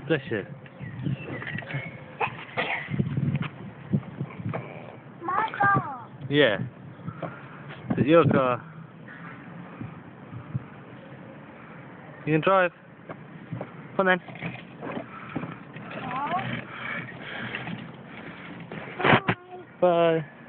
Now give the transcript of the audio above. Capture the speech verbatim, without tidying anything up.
Bless you. My car. Yeah. Is it your car? You can drive. Come on then. No. Bye. Bye.